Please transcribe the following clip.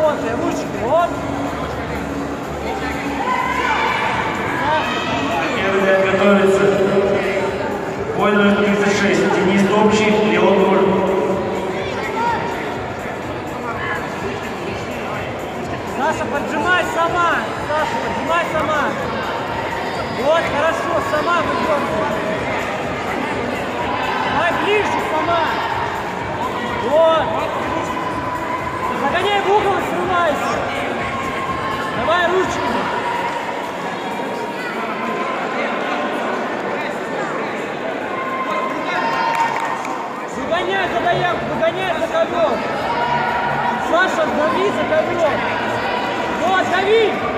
работай, ручки, вот. Первый готовится. Бой номер 36. Денис Добчий, Леон Руль. Саша, поджимай сама. Саша, поджимай сама. Вот, хорошо, сама выдергивай. Давай ближе сама. Вот. Загоняй в угол и срывайся. Давай ручками. Выгоняй за доярку, выгоняй за ковер. Саша, дави за ковер. Вот, дави.